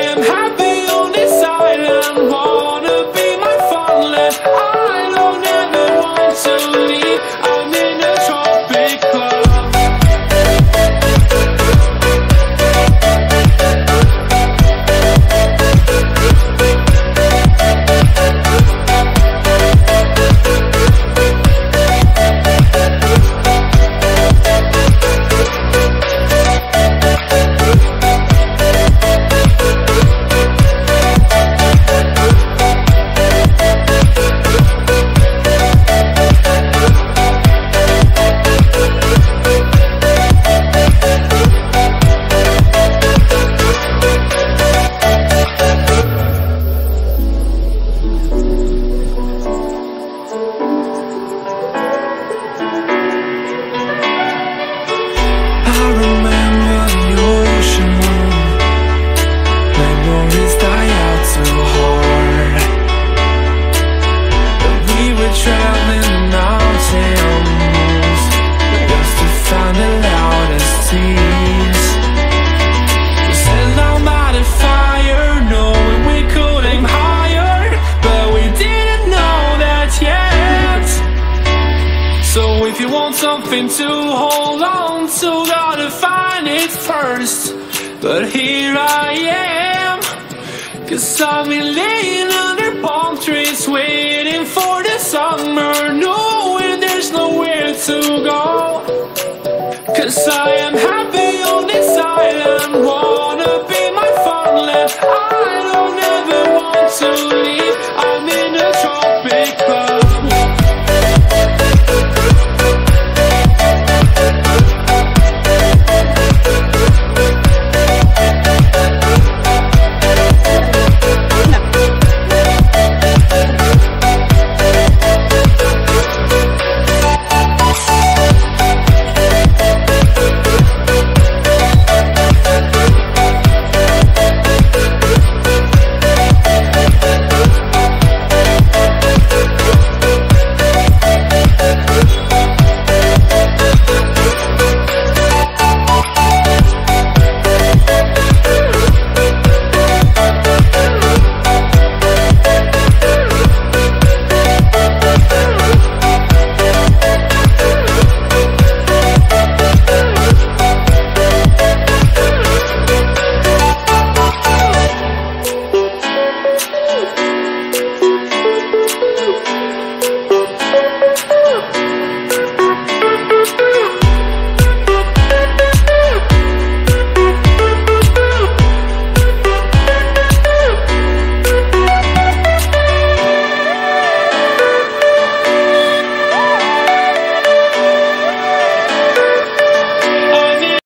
am happy on this island. Wanna be my fatherland. I don't ever want to leave. I'm in a tropic club. So if you want something to hold on to, gotta find it first. But here I am, 'cause I've been laying under palm trees, waiting for the summer, knowing there's nowhere to go. 'Cause I am happy on this island, wanna be